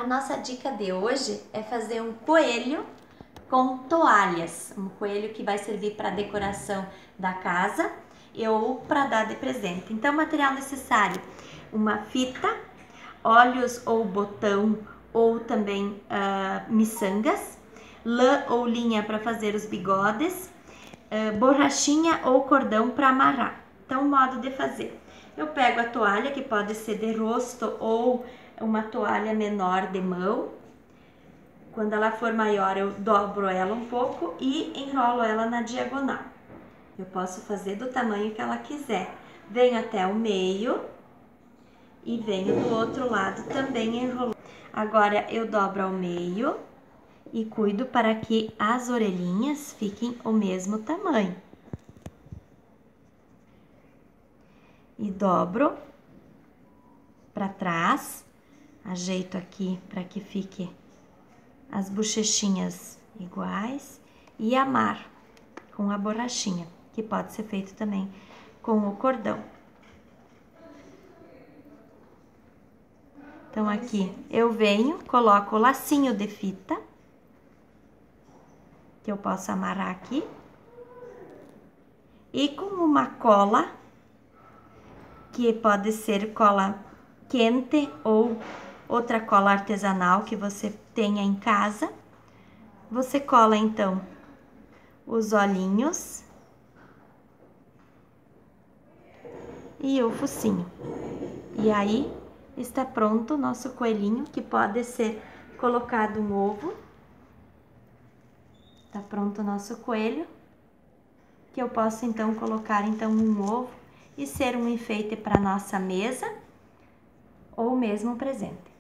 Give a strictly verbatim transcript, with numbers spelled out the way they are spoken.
nossa dica de hoje é fazer um coelho com toalhas, um coelho que vai servir para decoração da casa ou para dar de presente. Então, material necessário: uma fita, óleos ou botão ou também uh, miçangas, lã ou linha para fazer os bigodes, uh, borrachinha ou cordão para amarrar. Então, o modo de fazer: eu pego a toalha, que pode ser de rosto ou uma toalha menor de mão. Quando ela for maior, eu dobro ela um pouco e enrolo ela na diagonal. Eu posso fazer do tamanho que ela quiser. Venho até o meio e venho do outro lado também enrolando. Agora eu dobro ao meio e cuido para que as orelhinhas fiquem o mesmo tamanho. E dobro para trás, ajeito aqui para que fique as bochechinhas iguais e amarro com a borrachinha, que pode ser feito também com o cordão. Então aqui eu venho, coloco o lacinho de fita, que eu posso amarrar aqui, e com uma cola, que pode ser cola quente ou outra cola artesanal que você tenha em casa, você cola então os olhinhos e o focinho. E aí está pronto o nosso coelhinho, que pode ser colocado um ovo. Está pronto o nosso coelho, que eu posso então colocar então um ovo e ser um enfeite para nossa mesa ou mesmo um presente.